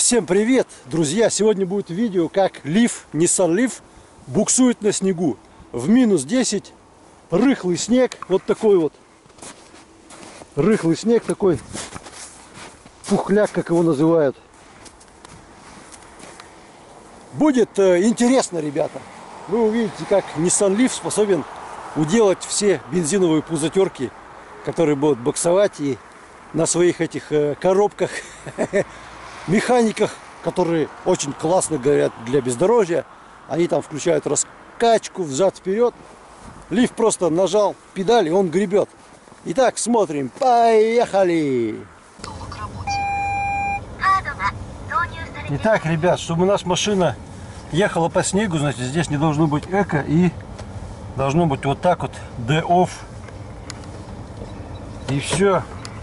Всем привет, друзья! Сегодня будет видео, как Leaf, Nissan Leaf буксует на снегу. В минус 10, рыхлый снег, вот такой вот. Рыхлый снег, такой пухляк, как его называют. Будет интересно, ребята. Вы увидите, как Nissan Leaf способен уделать все бензиновые пузатерки, которые будут буксовать, и на своих этих коробках, механиках, которые очень классно говорят для бездорожья. Они там включают раскачку взад-вперед. Лифт просто нажал педаль, и он гребет. Итак, смотрим. Поехали! Итак, ребят, чтобы у нас машина ехала по снегу, значит, здесь не должно быть эко, и должно быть вот так вот D-off. И все.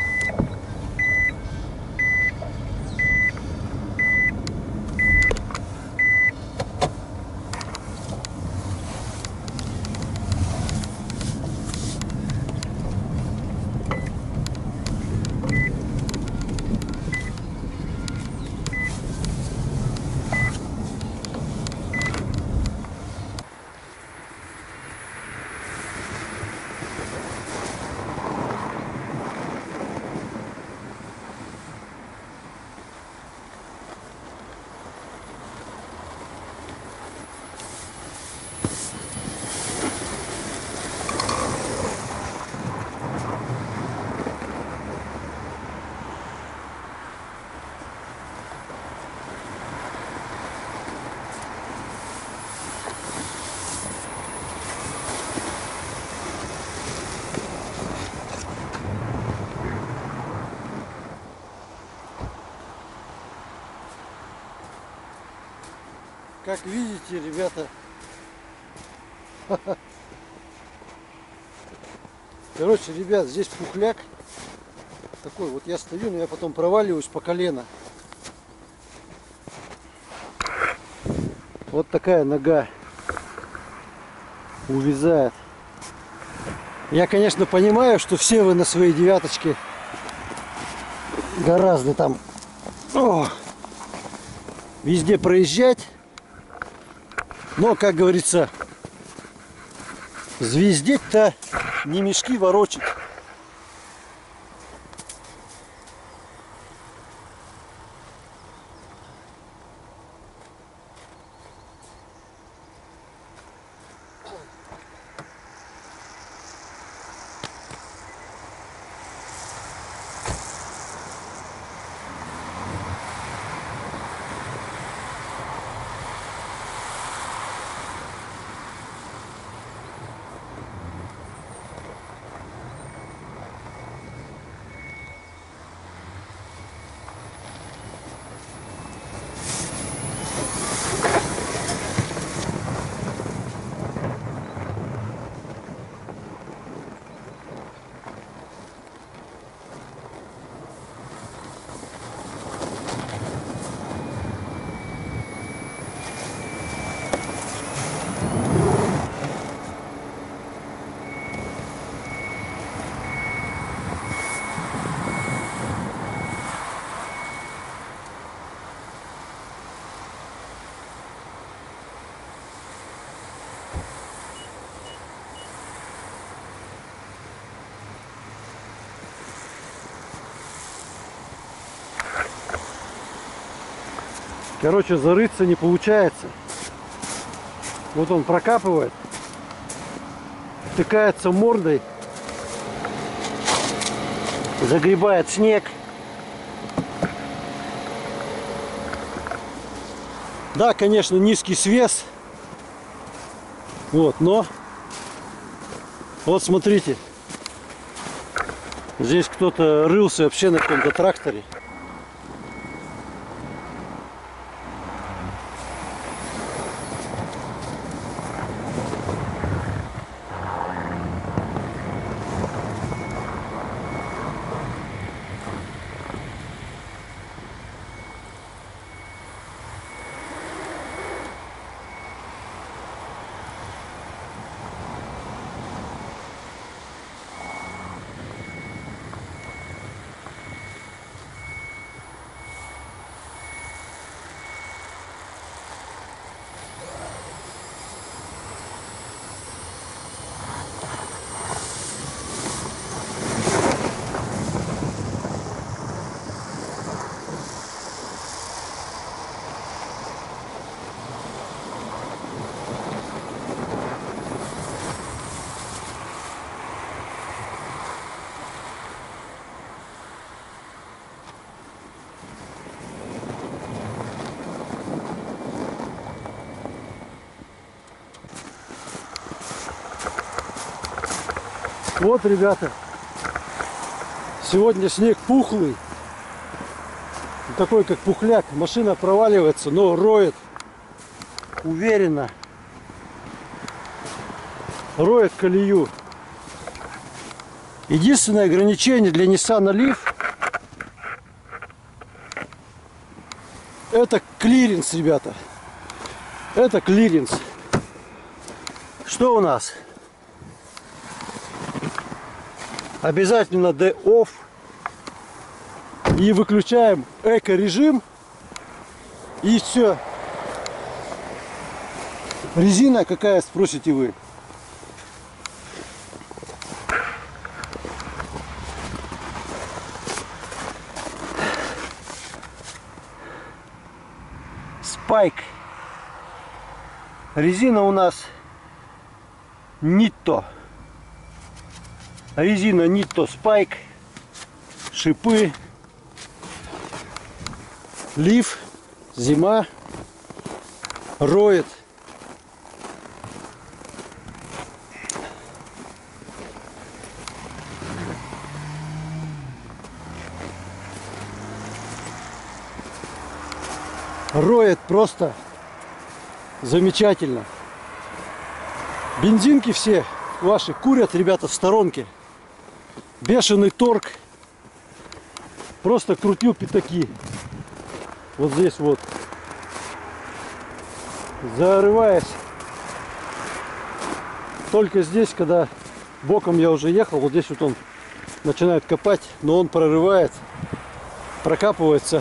Как видите, ребята, короче, ребят, здесь пухляк такой. Вот я стою, но я потом проваливаюсь по колено. Вот такая нога увязает. Я, конечно, понимаю, что все вы на своей девяточке гораздо там везде проезжать. Но, как говорится, звездеть-то не мешки ворочать. Короче, зарыться не получается. Вот он прокапывает, втыкается мордой, загребает снег. Да, конечно, низкий свес. Вот, но вот смотрите, здесь кто-то рылся вообще на каком-то тракторе. Вот, ребята, сегодня снег пухлый, такой как пухляк. Машина проваливается, но роет уверенно, роет колею. Единственное ограничение для Nissan Leaf — это клиренс, ребята. Это клиренс. Что у нас? Обязательно D-Off. И выключаем эко-режим. И все. Резина какая, спросите вы? Спайк. Резина у нас Nitto. Резина Nitto Spike. Шипы. Лиф. Зима. Роет. Роет просто замечательно. Бензинки все ваши курят, ребята, в сторонке. Бешеный торг. Просто крутил пятаки. Вот здесь вот. Зарываясь. Только здесь, когда боком я уже ехал, вот здесь вот он начинает копать, но он прорывает, прокапывается.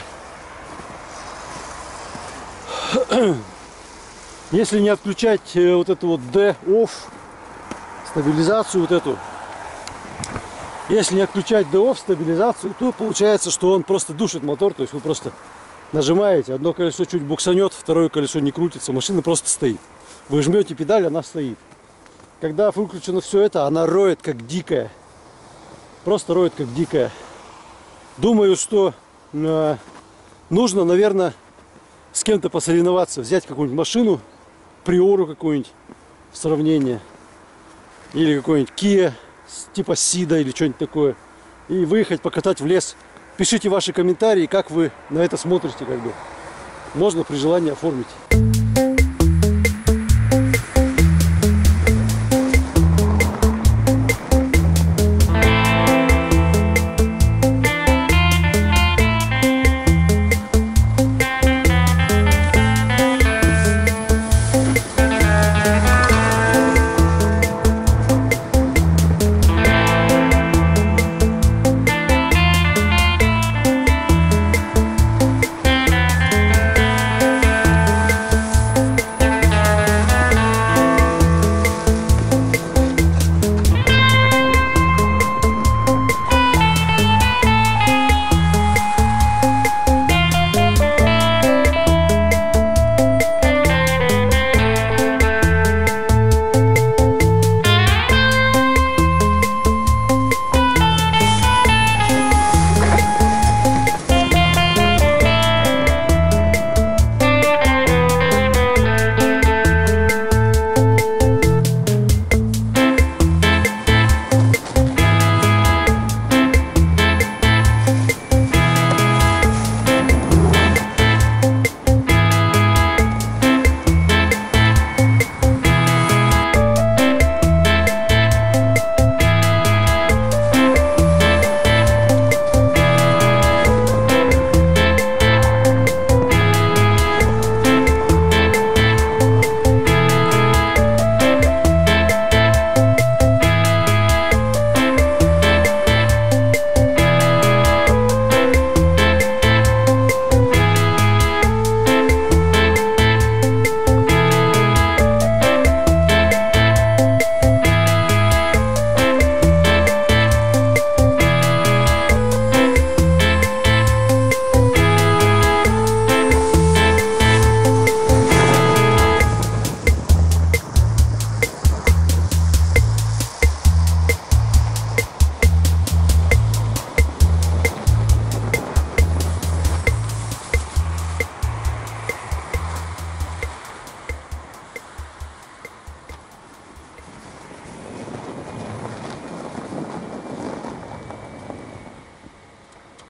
Если не отключать вот эту вот D-Off, стабилизацию вот эту, если не отключать D-Off, стабилизацию, то получается, что он просто душит мотор. То есть вы просто нажимаете, одно колесо чуть буксанет, второе колесо не крутится, машина просто стоит. Вы жмете педаль, она стоит. Когда выключено все это, она роет как дикая. Просто роет как дикая. Думаю, что нужно, наверное, с кем-то посоревноваться, взять какую-нибудь машину, Приору какую-нибудь в сравнение, или какой-нибудь Kia, типа Сида или что-нибудь такое, и выехать покатать в лес. Пишите ваши комментарии, как вы на это смотрите, как бы. Можно при желании оформить.